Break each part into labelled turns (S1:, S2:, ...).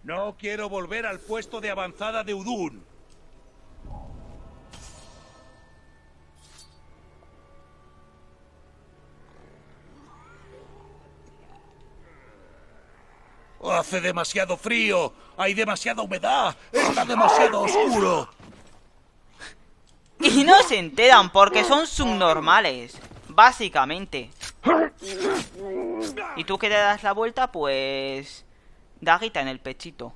S1: No quiero volver al puesto de avanzada de Udun. Hace demasiado frío. Hay demasiada humedad. Está demasiado oscuro.
S2: Y no se enteran porque son subnormales, básicamente. Y tú que le das la vuelta, pues... daguita en el pechito.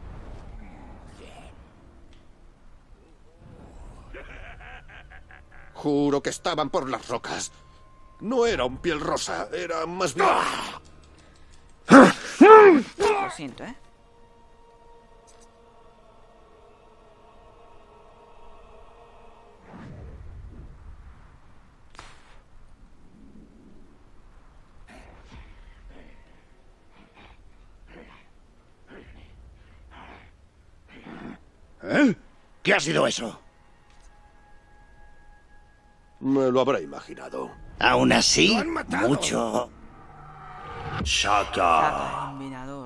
S3: Juro que estaban por las rocas. No era un piel rosa, era más bien...
S2: Lo siento, ¿eh?
S1: ¿Eh? ¿Qué ha sido eso?
S3: Me lo habrá imaginado.
S4: Aún así,
S3: ¡Lo han matado!
S4: mucho.
S2: Saca
S4: Shaka.
S2: el envenenador.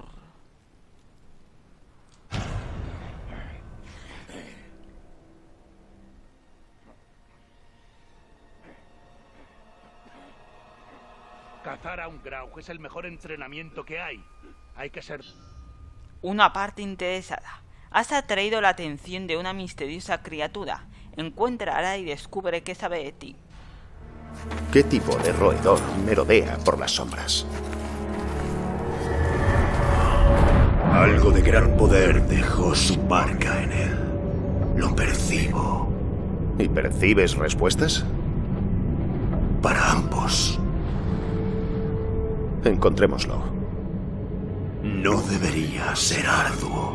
S1: Cazar a un Graug es el mejor entrenamiento que hay. Hay que ser...
S2: Una parte interesada. Has atraído la atención de una misteriosa criatura. Encuéntrala y descubre qué sabe de ti.
S3: ¿Qué tipo de roedor merodea por las sombras?
S5: Algo de gran poder dejó su marca en él. Lo percibo.
S3: ¿Y percibes respuestas?
S5: Para ambos.
S3: Encontrémoslo.
S5: No debería ser arduo.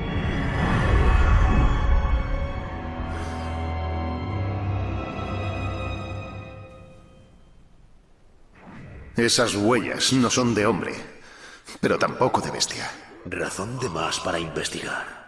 S3: Esas huellas no son de hombre, pero tampoco de bestia.
S5: Razón de más para investigar.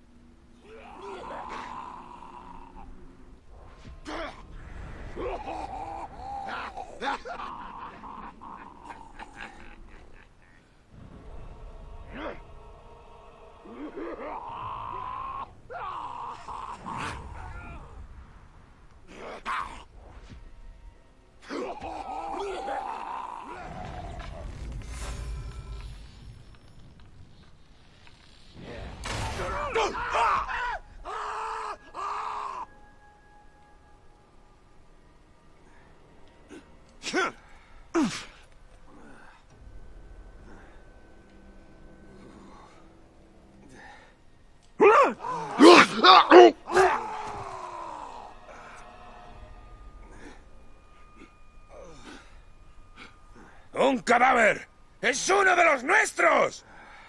S1: ¡Un cadáver! ¡Es uno de los nuestros!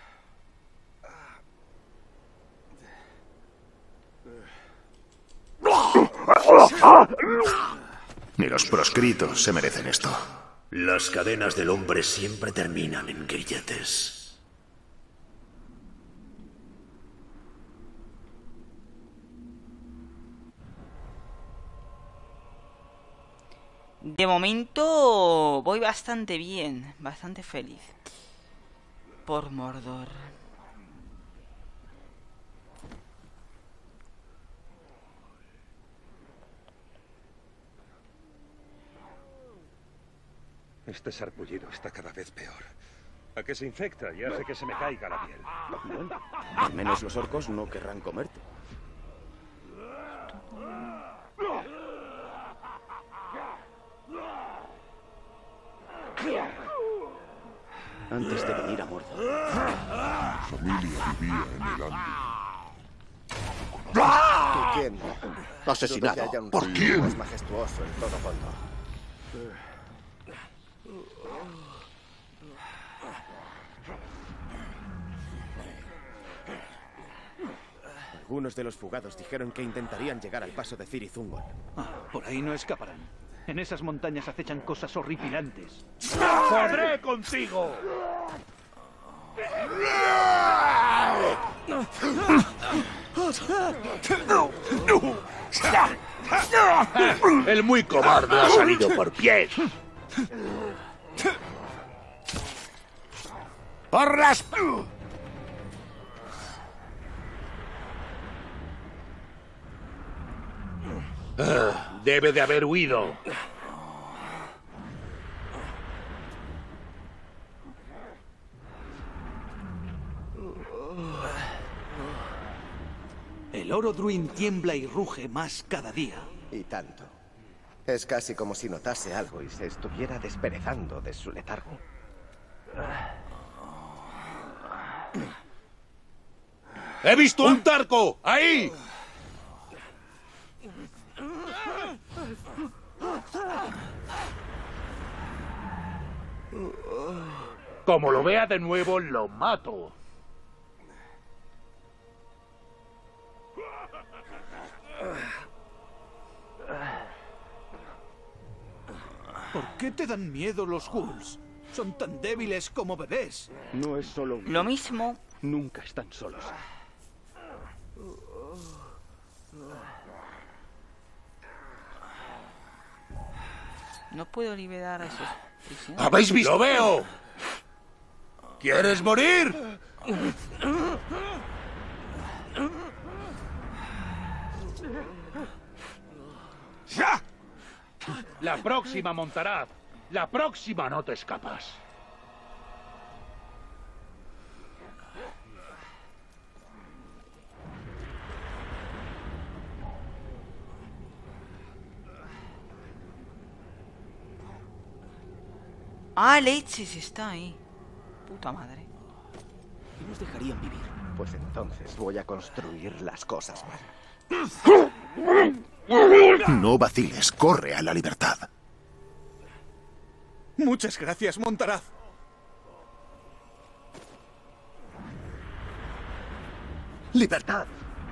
S3: Ni los proscritos se merecen esto.
S5: Las cadenas del hombre siempre terminan en grilletes.
S2: De momento voy bastante bien, bastante feliz. Por Mordor.
S6: Este sarpullido está cada vez peor. ¿A qué se infecta y hace que se me caiga la piel?
S7: Bueno, al menos los orcos no querrán comerte. Antes de venir a Mordor.
S8: Mi familia vivía en el Anduin.
S3: ¿Tú quién? Asesinado.
S8: Dudo que haya un
S3: ¿Por
S8: río
S3: quién?
S8: más majestuoso en todo Gondor.
S7: Algunos de los fugados dijeron que intentarían llegar al paso de Cir y Zungol.
S9: Por ahí no escaparán. En esas montañas acechan cosas horripilantes.
S1: ¡Podré contigo! El muy cobarde ha salido por pies. ¡Por las... Debe de haber huido.
S9: El Orodruin tiembla y ruge más cada día.
S7: Y tanto. Es casi como si notase algo y se estuviera desperezando de su letargo.
S1: ¡He visto un Tarko! ¡Ahí! Como lo vea de nuevo, lo mato.
S9: ¿Por qué te dan miedo los ghouls? Son tan débiles como bebés.
S7: No es solo un...
S2: Lo mismo.
S7: Nunca están solos.
S2: No puedo liberar a esos prisioneros.
S1: ¿Habéis visto? ¡Lo veo! ¿Quieres morir? La próxima, Montaraz. La próxima no te escapas.
S2: Ah, Leches está ahí. Puta madre.
S7: Y nos dejarían vivir. Pues entonces voy a construir las cosas mal.
S3: No vaciles, corre a la libertad.
S9: Muchas gracias, Montaraz.
S7: ¡Libertad!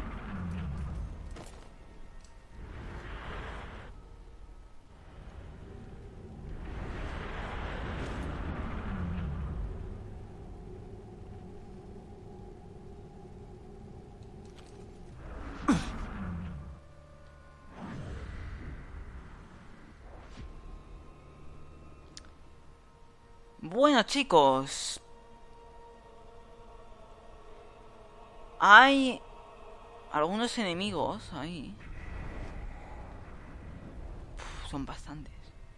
S2: Bueno, chicos. Hay algunos enemigos ahí. Son bastantes.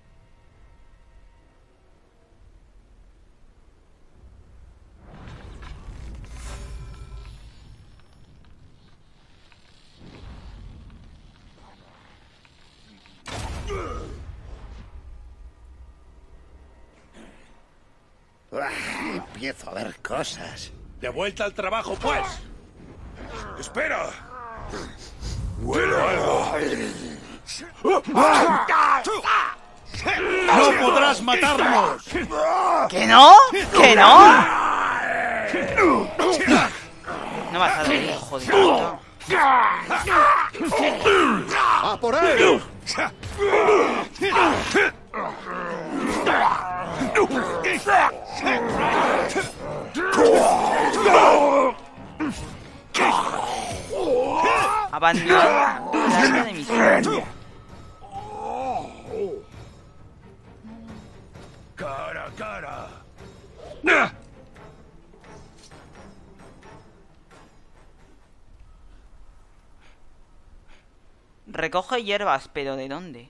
S3: Empiezo a ver cosas.
S1: De vuelta al trabajo, pues.
S5: ¡Espera! ¡Huelo algo!
S1: ¡No podrás matarnos!
S2: ¿Que no? ¿Que no? No vas a dar, hijo de puta.
S7: ¡A por él!
S2: Abandonado el área de misión.
S5: ¡Cara a cara!
S2: Recoge hierbas, pero ¿de dónde?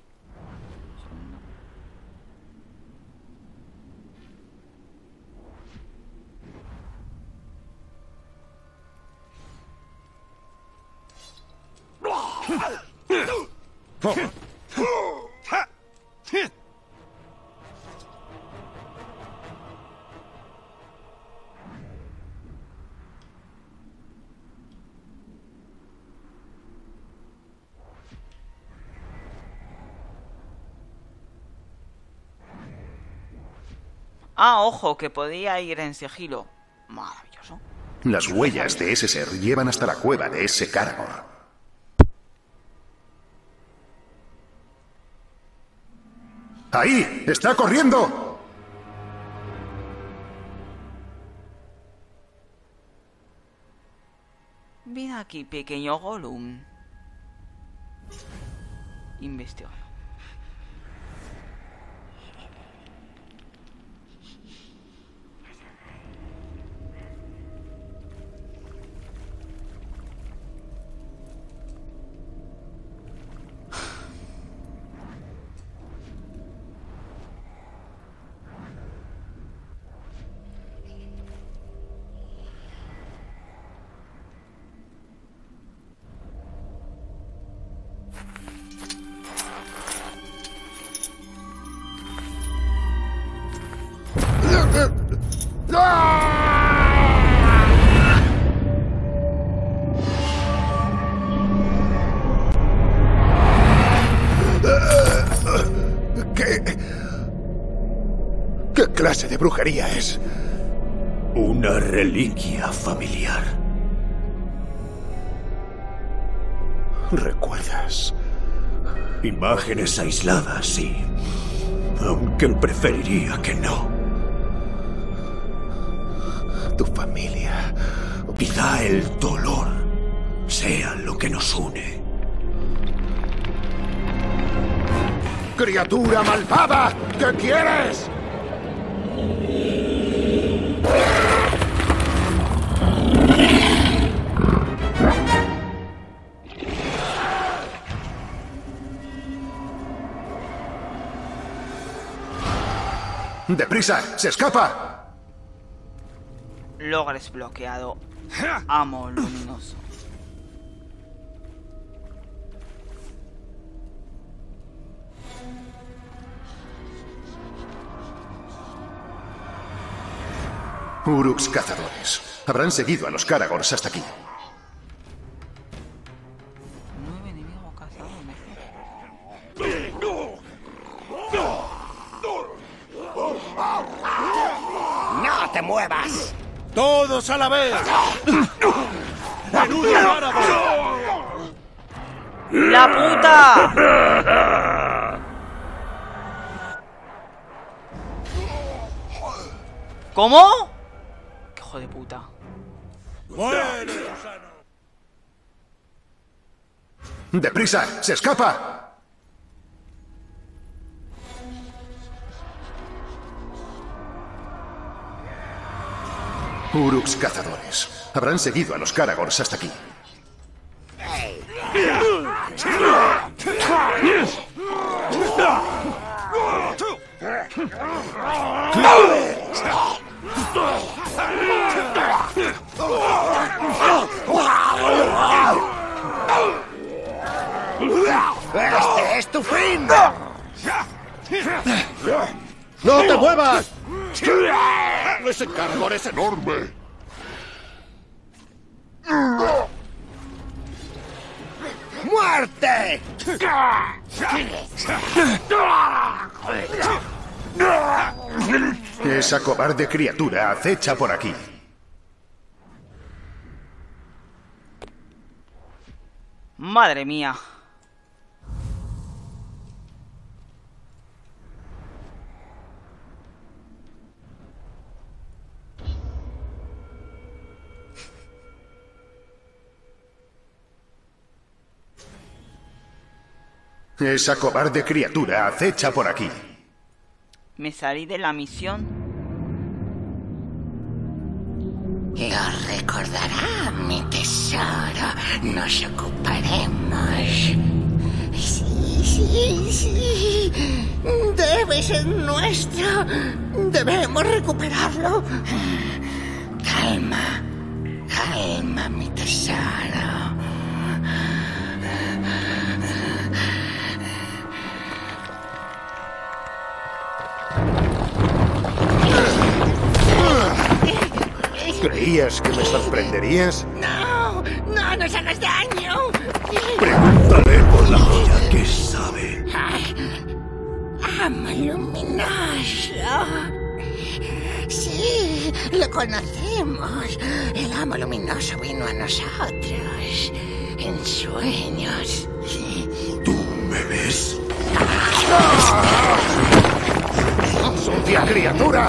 S2: Ah, ojo, que podía ir en sigilo. Maravilloso.
S3: Las huellas de ese ser llevan hasta la cueva de ese Caragor. ¡Ahí! ¡Está corriendo!
S2: Ven aquí, pequeño Gollum. Investiga.
S3: de brujería es?
S5: Una reliquia familiar.
S3: ¿Recuerdas?
S5: Imágenes aisladas, sí. Aunque preferiría que no.
S3: Tu familia.
S5: Quizá el dolor sea lo que nos une.
S3: ¡Criatura malvada! ¿Qué quieres? ¡Deprisa! ¡Se escapa!
S2: Logres bloqueado. Amo luminoso.
S3: Uruks cazadores. Habrán seguido a los Karagors hasta aquí.
S2: 9 enemigos cazados, mejor.
S7: ¡No te muevas!
S1: ¡Todos a la vez! ¡Menudo Aragorn!
S2: ¡La puta! ¿Cómo? ¡Qué hijo de puta!
S1: ¡Muere, gusano!
S3: ¡Deprisa! ¡Se escapa! Uruks cazadores. Habrán seguido a los Karagors hasta aquí.
S7: ¡Este es tu fin!
S3: ¡No te muevas!
S8: ¡Ese Karagor es enorme!
S7: ¡Muerte!
S3: Esa cobarde criatura acecha por aquí.
S2: Madre mía.
S3: Esa cobarde criatura acecha por aquí.
S2: Me salí de la misión.
S4: Lo recordará, mi tesoro. Nos ocuparemos. Sí. Debe ser nuestro. Debemos recuperarlo. Calma, mi tesoro.
S3: ¿Creías que me sorprenderías?
S4: No nos hagas daño.
S5: Pregúntale por la vida que sabe.
S4: Amo luminoso. Sí, lo conocemos. El amo luminoso vino a nosotros en sueños.
S5: ¿Tú me ves?
S3: ¡Sucia criatura!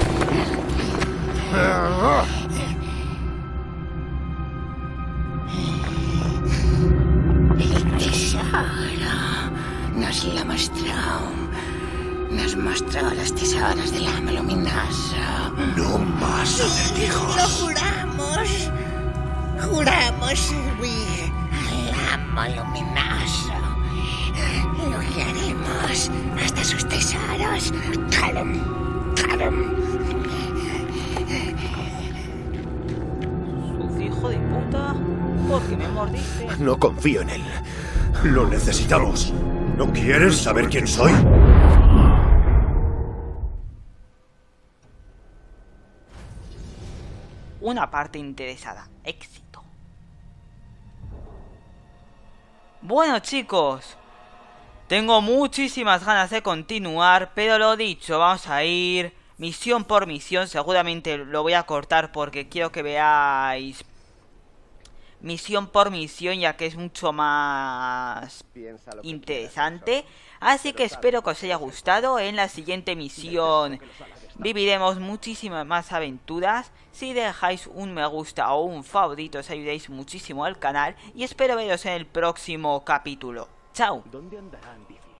S4: El tesoro nos lo mostró. Nos mostró los tesoros del amo luminoso.
S5: No más acertijos.
S4: Lo juramos. Juramos servir al amo luminoso. Lo guiaremos hasta sus tesoros. Callum.
S2: Sucio hijo de puta. ¿Por qué me mordiste?
S3: No confío en él.
S5: Lo necesitamos. ¿No quieres saber quién soy?
S2: Una parte interesada. Éxito. Bueno, chicos. Tengo muchísimas ganas de continuar, pero lo dicho, vamos a ir misión por misión. Seguramente lo voy a cortar porque quiero que veáis misión por misión, ya que es mucho más interesante. Así que espero que os haya gustado. En la siguiente misión viviremos muchísimas más aventuras. Si dejáis un me gusta o un favorito os ayudáis muchísimo al canal. Y espero veros en el próximo capítulo. ¡Chao!
S7: ¿Dónde andarán?